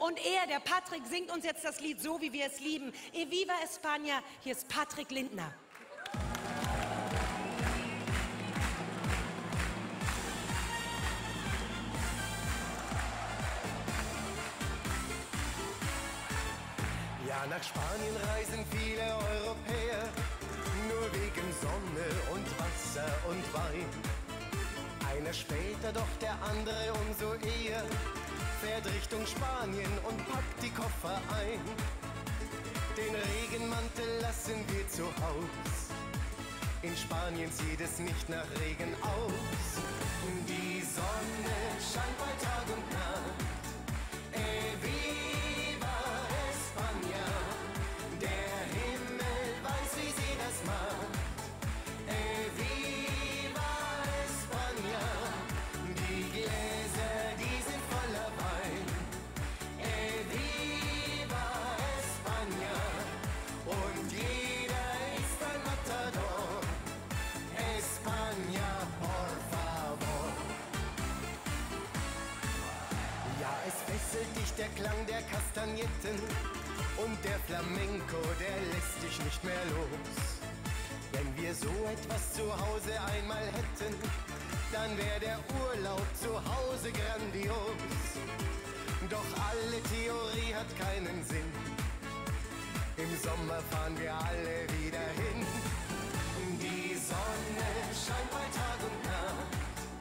Und er, der Patrick, singt uns jetzt das Lied so, wie wir es lieben. E viva España, hier ist Patrick Lindner. Ja, nach Spanien reisen viele Europäer, nur wegen Sonne und Wasser und Wein. Einer später, doch der andere umso eher, fährt Richtung Spanien und packt die Koffer ein. Den Regenmantel lassen wir zu Haus, in Spanien sieht es nicht nach Regen aus. Die Sonne scheint bei Tag und Nacht, viva España. Der Himmel weiß, wie sie das macht, viva España. Die Gläser, die sind voller Wein, viva España. Und jeder ist ein Matador, España, por favor. Ja, es fesselt dich der Klang der Kastagnetten und der Flamenco, der lässt dich nicht mehr los. Wenn wir so etwas zu Hause einmal hätten, dann wäre der Urlaub zu Hause grandios. Doch alle Theorie hat keinen Sinn, im Sommer fahren wir alle wieder hin. Die Sonne scheint bei Tag und Nacht,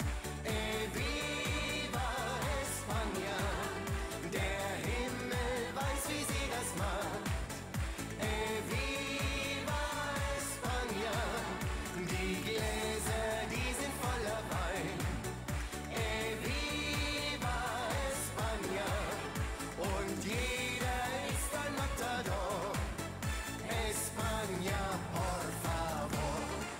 viva España. Der Himmel weiß, wie sie das macht, viva España. Die Gläser, die sind voller Wein, viva España. Und jeder ist ein Matador, España, por favor.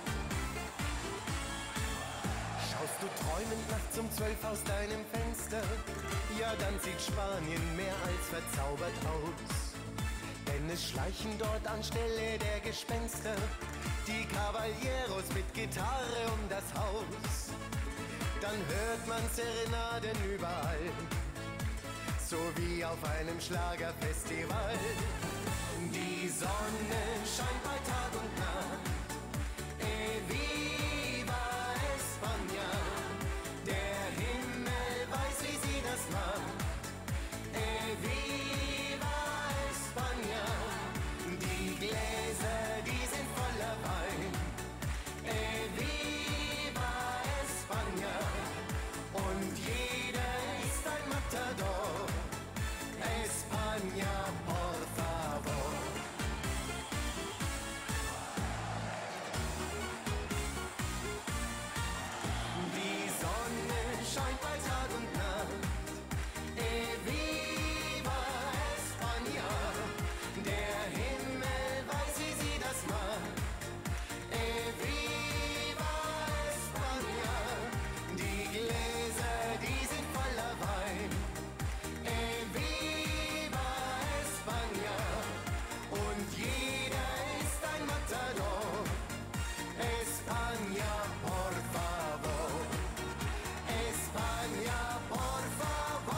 Schaust du träumend nachts um 12 aus deinem Fenster, ja, dann sieht Spanien mehr als verzaubert aus. Denn es schleichen dort anstelle der Gespenster die Caballeros mit Gitarre um das Haus. Dann hört man Serenaden überall, so wie auf einem Schlagerfestival. Die Sonne scheint bei Tag und Nacht, viva España. Der Himmel weiß, wie sie das macht, viva España. Die Gläser, die sind voller Wein, viva España. Und jeder ist ein Matador, España, por favor. Die Sonne scheint bei Tag und Nacht, viva España. Der Himmel weiß, wie sie das macht, viva España. Die Gläser, die sind voller Wein, viva España. Und jeder ist ein Matador, España, por favor, España, por favor.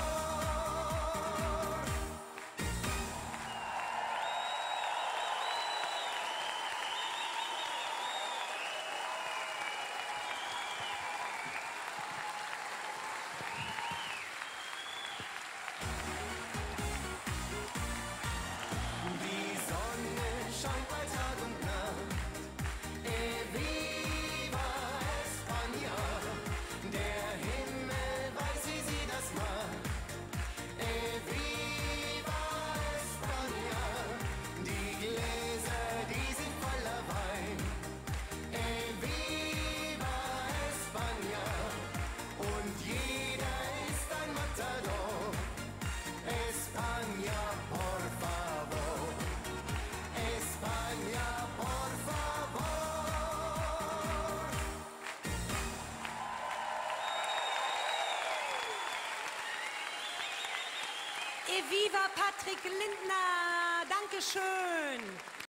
Die Sonne scheint bei Tag und Nacht, viva España. Der Himmel weiß, wie sie das macht, viva España. Die Gläser, die sind voller Wein, viva España. Und jeder ist ein Matador, España, por favor, España, por favor. E viva Patrick Lindner, Dankeschön.